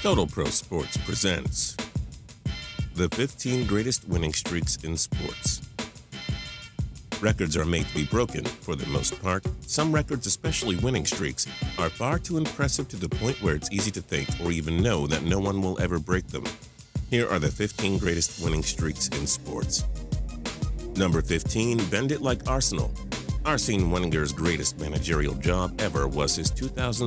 Total Pro Sports presents the 15 greatest winning streaks in sports. Records are made to be broken for the most part. Some records, especially winning streaks, are far too impressive to the point where it's easy to think or even know that no one will ever break them. Here are the 15 greatest winning streaks in sports. Number 15, bend it like Arsenal. Arsene Wenger's greatest managerial job ever was his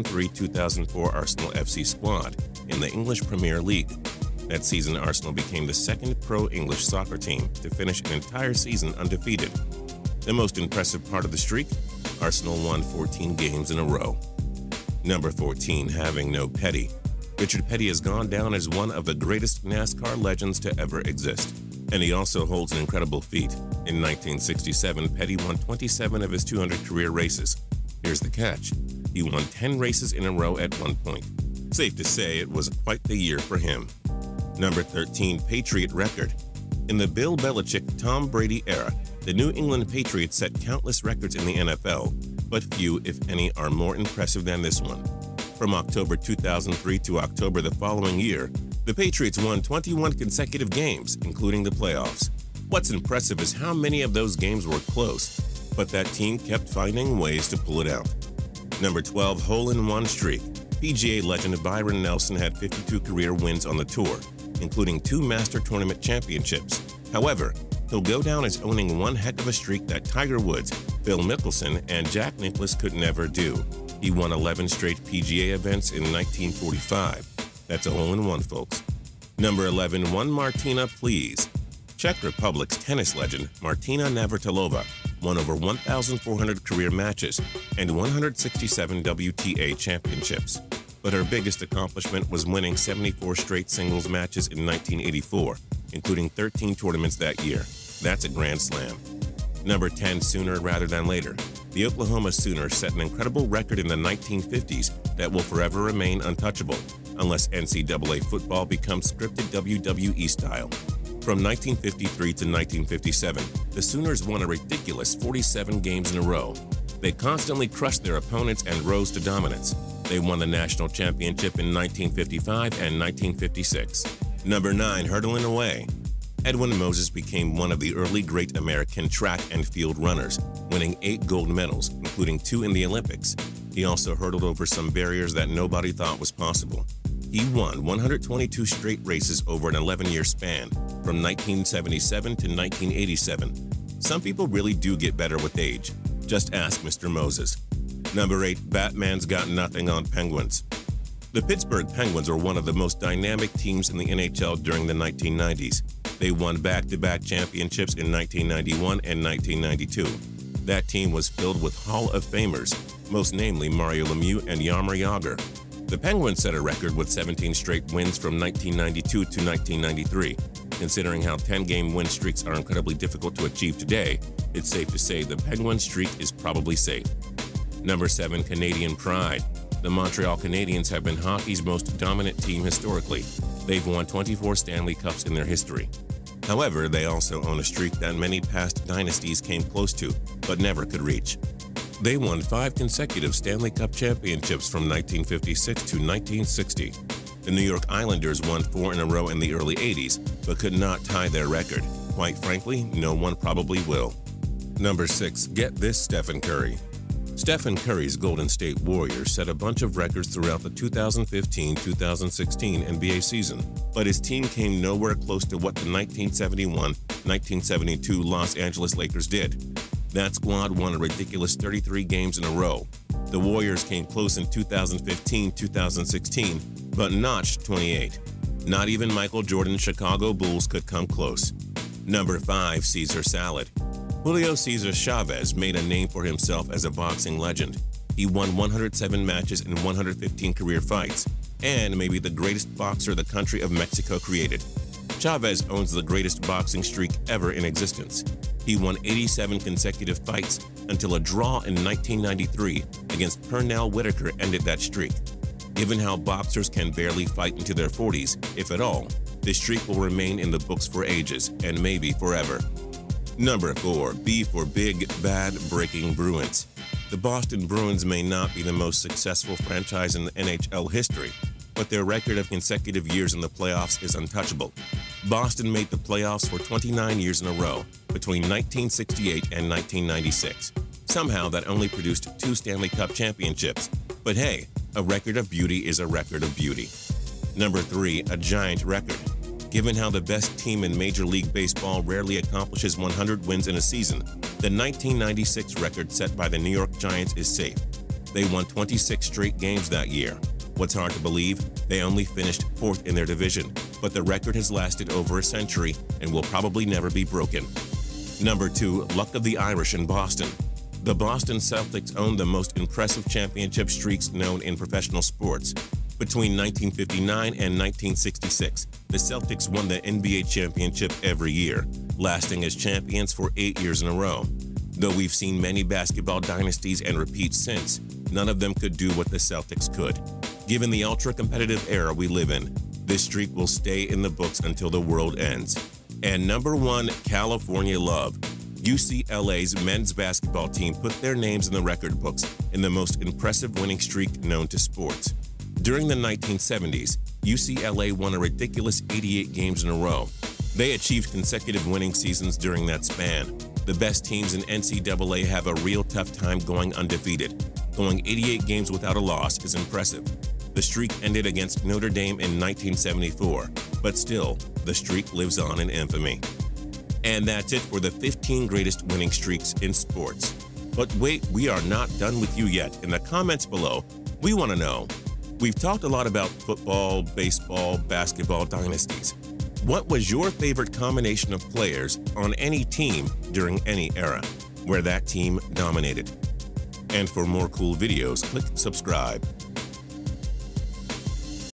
2003-2004 Arsenal FC squad in the English Premier League. That season, Arsenal became the second pro-English soccer team to finish an entire season undefeated. The most impressive part of the streak? Arsenal won 14 games in a row. Number 14, having no Petty. Richard Petty has gone down as one of the greatest NASCAR legends to ever exist. And he also holds an incredible feat. In 1967, Petty won 27 of his 200 career races. Here's the catch. He won 10 races in a row at one point. Safe to say it was quite the year for him. Number 13, Patriot record. In the Bill Belichick, Tom Brady era, the New England Patriots set countless records in the NFL, but few, if any, are more impressive than this one. From October 2003 to October the following year, the Patriots won 21 consecutive games, including the playoffs. What's impressive is how many of those games were close, but that team kept finding ways to pull it out. Number 12, hole-in-one streak. PGA legend Byron Nelson had 52 career wins on the tour, including 2 Master Tournament championships. However, he'll go down as owning one heck of a streak that Tiger Woods, Phil Mickelson, and Jack Nicklaus could never do. He won 11 straight PGA events in 1945. That's a hole-in-one, folks. Number 11, one Martina, please. Czech Republic's tennis legend Martina Navratilova won over 1,400 career matches and 167 WTA championships. But her biggest accomplishment was winning 74 straight singles matches in 1984, including 13 tournaments that year. That's a grand slam. Number 10, sooner rather than later. The Oklahoma Sooners set an incredible record in the 1950s that will forever remain untouchable, unless NCAA football becomes scripted WWE style. From 1953 to 1957, the Sooners won a ridiculous 47 games in a row. They constantly crushed their opponents and rose to dominance. They won the national championship in 1955 and 1956. Number 9, hurdling away. Edwin Moses became one of the early great American track and field runners, winning 8 gold medals, including 2 in the Olympics. He also hurdled over some barriers that nobody thought was possible. He won 122 straight races over an 11-year span, from 1977 to 1987. Some people really do get better with age. Just ask Mr. Moses. Number 8, Batman's got nothing on Penguins. The Pittsburgh Penguins were one of the most dynamic teams in the NHL during the 1990s. They won back-to-back championships in 1991 and 1992. That team was filled with Hall of Famers, most namely Mario Lemieux and Jaromir Jagr. The Penguins set a record with 17 straight wins from 1992 to 1993. Considering how 10-game win streaks are incredibly difficult to achieve today, it's safe to say the Penguin streak is probably safe. Number 7, Canadian pride. The Montreal Canadiens have been hockey's most dominant team historically. They've won 24 Stanley Cups in their history. However, they also own a streak that many past dynasties came close to, but never could reach. They won 5 consecutive Stanley Cup championships from 1956 to 1960. The New York Islanders won 4 in a row in the early 80s, but could not tie their record. Quite frankly, no one probably will. Number 6, get this, Stephen Curry. Stephen Curry's Golden State Warriors set a bunch of records throughout the 2015-2016 NBA season, but his team came nowhere close to what the 1971-1972 Los Angeles Lakers did. That squad won a ridiculous 33 games in a row. The Warriors came close in 2015-2016, but notched 28. Not even Michael Jordan's Chicago Bulls could come close. Number 5, Caesar salad. Julio Cesar Chavez made a name for himself as a boxing legend. He won 107 matches in 115 career fights, and may be the greatest boxer the country of Mexico created. Chavez owns the greatest boxing streak ever in existence. He won 87 consecutive fights until a draw in 1993 against Pernell Whitaker ended that streak. Given how boxers can barely fight into their 40s, if at all, this streak will remain in the books for ages and maybe forever. Number 4, B for Big Bad Breaking Bruins. The Boston Bruins may not be the most successful franchise in NHL history, but their record of consecutive years in the playoffs is untouchable. Boston made the playoffs for 29 years in a row, between 1968 and 1996. Somehow that only produced 2 Stanley Cup championships. But hey, a record of beauty is a record of beauty. Number 3, a giant record. Given how the best team in Major League Baseball rarely accomplishes 100 wins in a season, the 1996 record set by the New York Giants is safe. They won 26 straight games that year. What's hard to believe? They only finished 4th in their division, but the record has lasted over a century and will probably never be broken. Number 2, luck of the Irish in Boston. The Boston Celtics own the most impressive championship streaks known in professional sports. Between 1959 and 1966, the Celtics won the NBA championship every year, lasting as champions for 8 years in a row. Though we've seen many basketball dynasties and repeats since, none of them could do what the Celtics could. Given the ultra-competitive era we live in, this streak will stay in the books until the world ends. And number 1, California Love. UCLA's men's basketball team put their names in the record books in the most impressive winning streak known to sports. During the 1970s, UCLA won a ridiculous 88 games in a row. They achieved consecutive winning seasons during that span. The best teams in NCAA have a real tough time going undefeated. Going 88 games without a loss is impressive. The streak ended against Notre Dame in 1974, but still, the streak lives on in infamy. And that's it for the 15 greatest winning streaks in sports. But wait, we are not done with you yet. In the comments below, we want to know, we've talked a lot about football, baseball, basketball dynasties. What was your favorite combination of players on any team during any era where that team dominated? And for more cool videos, click subscribe.